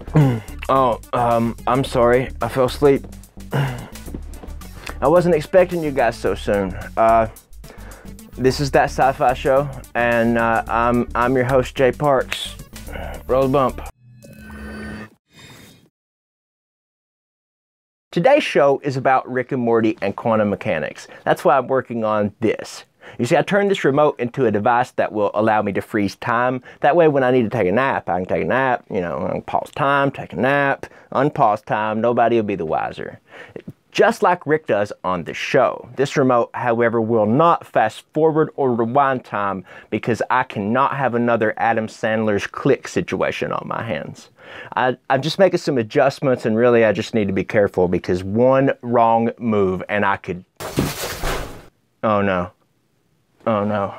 I'm sorry. I fell asleep. I wasn't expecting you guys so soon. This is That Sci-Fi Show, and I'm your host, Jay Parks. Roll the bump. Today's show is about Rick and Morty and quantum mechanics. That's why I'm working on this. You see, I turned this remote into a device that will allow me to freeze time. That way, when I need to take a nap, I can take a nap, you know, I can pause time, take a nap, unpause time, nobody will be the wiser. Just like Rick does on the show. This remote, however, will not fast forward or rewind time because I cannot have another Adam Sandler's Click situation on my hands. I'm just making some adjustments, and really I just need to be careful because one wrong move and I could... Oh no. Oh no.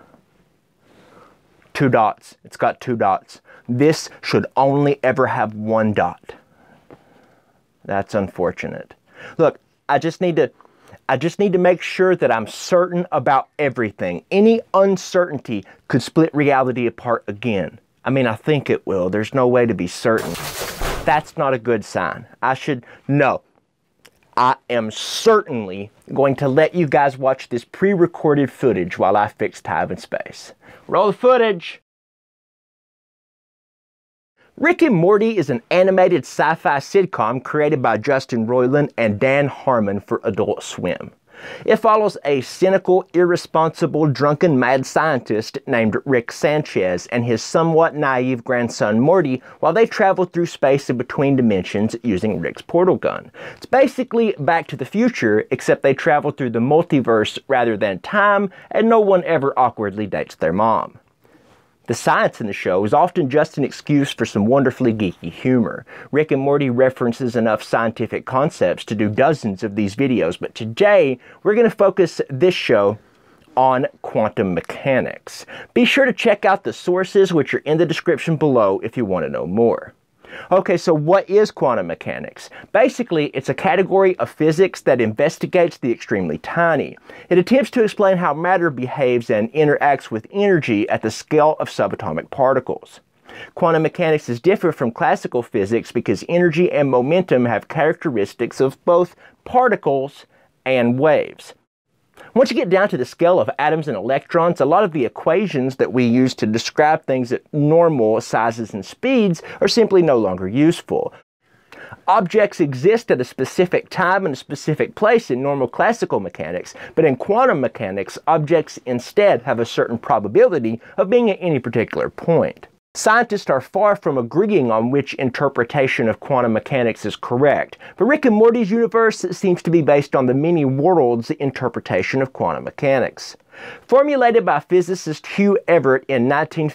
2 dots. It's got 2 dots. This should only ever have 1 dot. That's unfortunate. Look, I just need to make sure that I'm certain about everything. Any uncertainty could split reality apart again. I mean, I think it will. There's no way to be certain. That's not a good sign. No. I am certainly going to let you guys watch this pre-recorded footage while I fix time and space. Roll the footage! Rick and Morty is an animated sci-fi sitcom created by Justin Roiland and Dan Harmon for Adult Swim. It follows a cynical, irresponsible, drunken mad scientist named Rick Sanchez and his somewhat naive grandson Morty while they travel through space and between dimensions using Rick's portal gun. It's basically Back to the Future, except they travel through the multiverse rather than time, and no one ever awkwardly dates their mom. The science in the show is often just an excuse for some wonderfully geeky humor. Rick and Morty references enough scientific concepts to do dozens of these videos, but today we're going to focus this show on quantum mechanics. Be sure to check out the sources, which are in the description below if you want to know more. Okay, so what is quantum mechanics? Basically, it's a category of physics that investigates the extremely tiny. It attempts to explain how matter behaves and interacts with energy at the scale of subatomic particles. Quantum mechanics is different from classical physics because energy and momentum have characteristics of both particles and waves. Once you get down to the scale of atoms and electrons, a lot of the equations that we use to describe things at normal sizes and speeds are simply no longer useful. Objects exist at a specific time and a specific place in normal classical mechanics, but in quantum mechanics, objects instead have a certain probability of being at any particular point. Scientists are far from agreeing on which interpretation of quantum mechanics is correct. For Rick and Morty's universe, it seems to be based on the many worlds interpretation of quantum mechanics. Formulated by physicist Hugh Everett in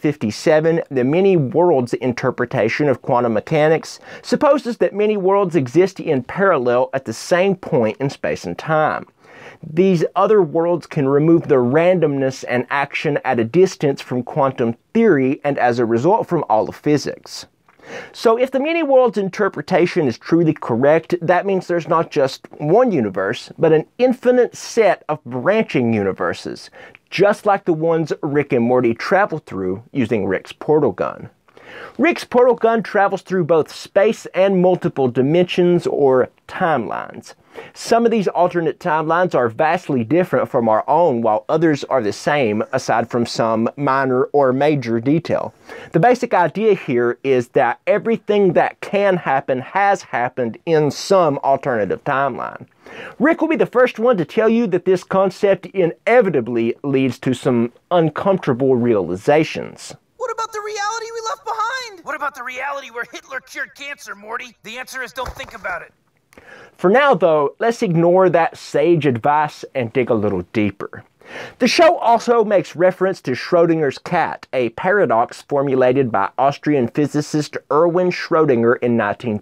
1957, the many worlds interpretation of quantum mechanics supposes that many worlds exist in parallel at the same point in space and time. These other worlds can remove the randomness and action at a distance from quantum theory and as a result from all of physics. So if the many worlds interpretation is truly correct, that means there's not just one universe, but an infinite set of branching universes, just like the ones Rick and Morty travel through using Rick's portal gun. Rick's portal gun travels through both space and multiple dimensions or timelines. Some of these alternate timelines are vastly different from our own, while others are the same aside from some minor or major detail. The basic idea here is that everything that can happen has happened in some alternative timeline. Rick will be the first one to tell you that this concept inevitably leads to some uncomfortable realizations. What about the reality we left behind? What about the reality where Hitler cured cancer, Morty? The answer is don't think about it. For now, though, let's ignore that sage advice and dig a little deeper. The show also makes reference to Schrödinger's cat, a paradox formulated by Austrian physicist Erwin Schrödinger in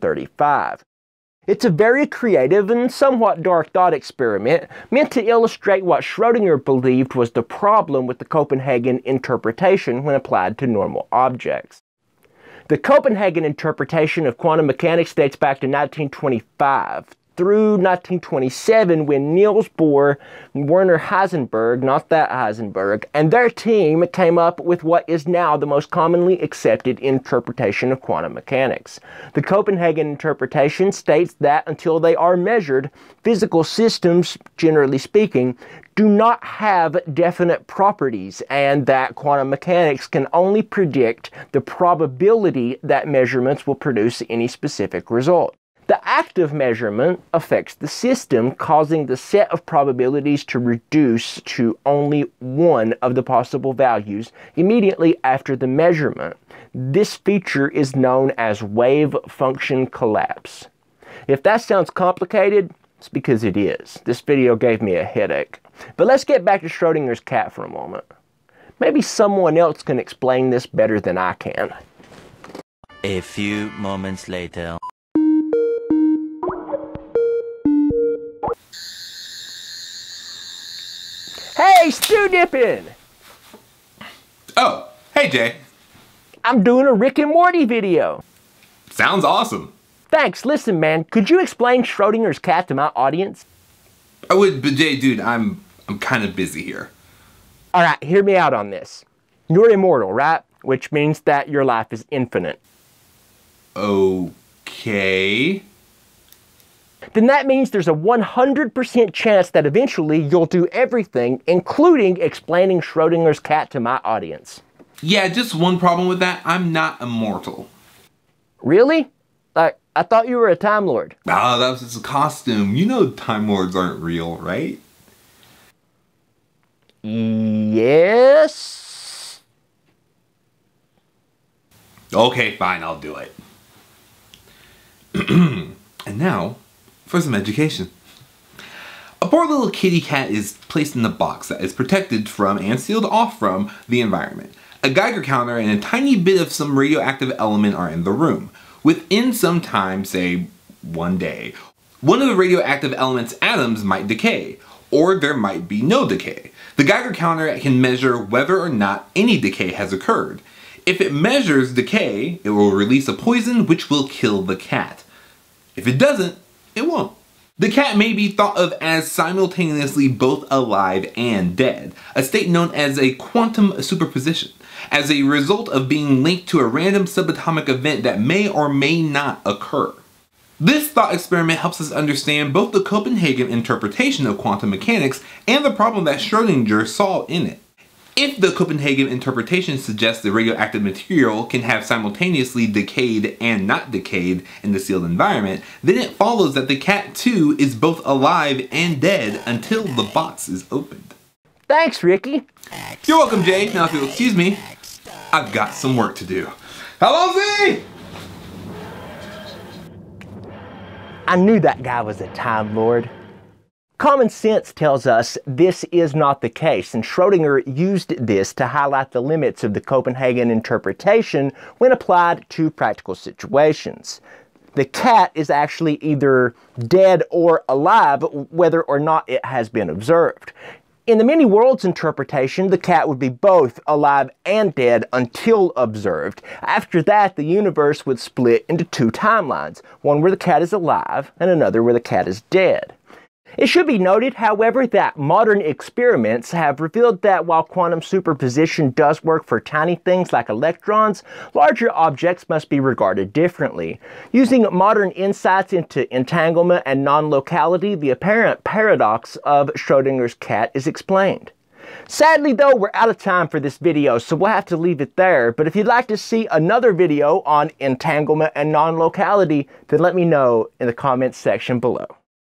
1935. It's a very creative and somewhat dark thought experiment meant to illustrate what Schrödinger believed was the problem with the Copenhagen interpretation when applied to normal objects. The Copenhagen interpretation of quantum mechanics dates back to 1925. through 1927 when Niels Bohr, Werner Heisenberg, not that Heisenberg, and their team came up with what is now the most commonly accepted interpretation of quantum mechanics. The Copenhagen interpretation states that until they are measured, physical systems, generally speaking, do not have definite properties, and that quantum mechanics can only predict the probability that measurements will produce any specific result. The act of measurement affects the system, causing the set of probabilities to reduce to only one of the possible values immediately after the measurement. This feature is known as wave function collapse. If that sounds complicated, it's because it is. This video gave me a headache. But let's get back to Schrödinger's cat for a moment. Maybe someone else can explain this better than I can. A few moments later. Hey, Stewdippin! Oh, hey Jay. I'm doing a Rick and Morty video. Sounds awesome. Thanks. Listen, man, could you explain Schrödinger's cat to my audience? I would, but Jay, dude, I'm kind of busy here. All right, hear me out on this. You're immortal, right? Which means that your life is infinite. Okay. Then that means there's a 100% chance that eventually you'll do everything, including explaining Schrödinger's cat to my audience. Yeah, just one problem with that. I'm not immortal. Really? I thought you were a Time Lord. Ah, that was just a costume. You know Time Lords aren't real, right? Yes? Okay, fine, I'll do it. And now, for some education. A poor little kitty cat is placed in a box that is protected from and sealed off from the environment. A Geiger counter and a tiny bit of some radioactive element are in the room. Within some time, say 1 day, one of the radioactive element's atoms might decay, or there might be no decay. The Geiger counter can measure whether or not any decay has occurred. If it measures decay, it will release a poison which will kill the cat. If it doesn't, it won't. The cat may be thought of as simultaneously both alive and dead, a state known as a quantum superposition, as a result of being linked to a random subatomic event that may or may not occur. This thought experiment helps us understand both the Copenhagen interpretation of quantum mechanics and the problem that Schrödinger saw in it. If the Copenhagen interpretation suggests the radioactive material can have simultaneously decayed and not decayed in the sealed environment, then it follows that the cat too is both alive and dead until the box is opened. Thanks, Ricky. You're welcome, Jay. Now if you'll excuse me, I've got some work to do. Hello, Z! I knew that guy was a Time Lord. Common sense tells us this is not the case, and Schrödinger used this to highlight the limits of the Copenhagen interpretation when applied to practical situations. The cat is actually either dead or alive, whether or not it has been observed. In the many worlds interpretation, the cat would be both alive and dead until observed. After that, the universe would split into two timelines, one where the cat is alive and another where the cat is dead. It should be noted, however, that modern experiments have revealed that while quantum superposition does work for tiny things like electrons, larger objects must be regarded differently. Using modern insights into entanglement and non-locality, the apparent paradox of Schrödinger's cat is explained. Sadly though, we're out of time for this video, so we'll have to leave it there. But if you'd like to see another video on entanglement and non-locality, then let me know in the comments section below.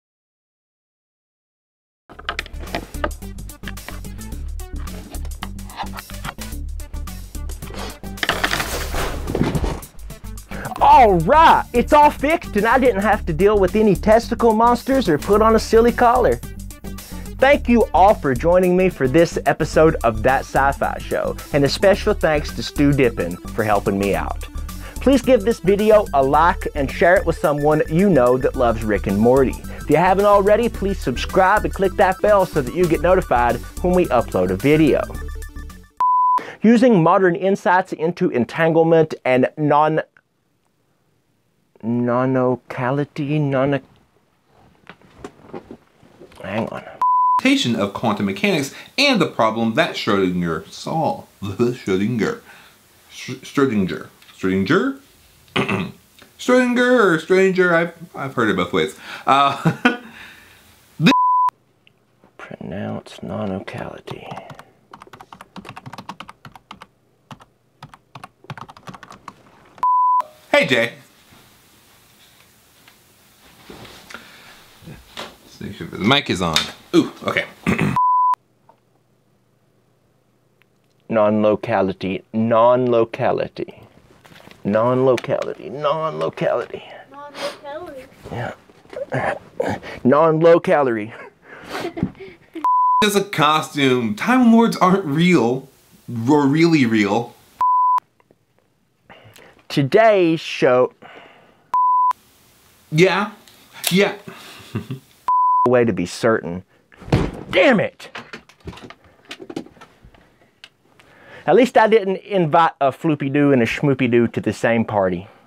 Alright, it's all fixed and I didn't have to deal with any testicle monsters or put on a silly collar. Thank you all for joining me for this episode of That Sci-Fi Show, and a special thanks to Stewdippin for helping me out. Please give this video a like and share it with someone you know that loves Rick and Morty. If you haven't already, please subscribe and click that bell so that you get notified when we upload a video. Using modern insights into entanglement and non-locality, Hang on. Of quantum mechanics and the problem that Schrödinger solved. Schrödinger. Schrödinger or Stranger, I've heard it both ways. Pronounce non-locality. Hey, Jay. Let's make sure the mic is on. Ooh, okay. Non-locality. Non-locality. Non-locality. Non-locality. Non-locality. Yeah. Non-low-calorie. Just a costume. Time Lords aren't real. Or really real. Today's show. Yeah. Yeah. Way to be certain. Damn it! At least I didn't invite a floopy-doo and a schmoopy-doo to the same party.